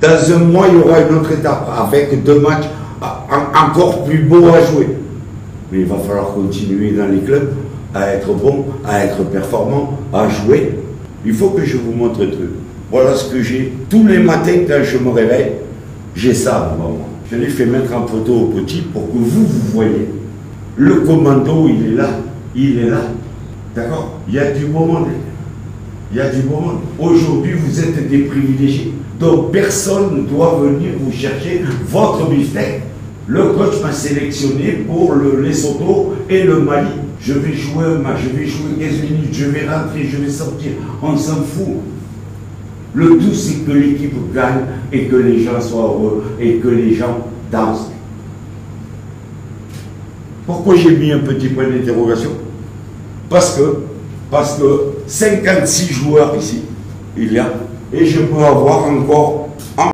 Dans un mois, il y aura une autre étape avec 2 matchs encore plus beaux à jouer. Mais il va falloir continuer dans les clubs à être bon, à être performant, à jouer. Il faut que je vous montre un truc. Voilà ce que j'ai. Tous les matins, quand je me réveille, j'ai ça devant moi. Je l'ai fait mettre en photo au petit pour que vous voyez. Le commando, il est là. Il est là. D'accord? Il y a du beau monde. Il y a du beau monde. Aujourd'hui, vous êtes des privilégiés. Donc, personne ne doit venir vous chercher votre beefsteak. Le coach m'a sélectionné pour le Lesotho et le Mali. Je vais jouer un match, je vais jouer 15 minutes, je vais rentrer, je vais sortir. On s'en fout. Le tout, c'est que l'équipe gagne et que les gens soient heureux et que les gens dansent. Pourquoi j'ai mis un petit point d'interrogation? Parce que 56 joueurs ici, il y a, et je peux avoir encore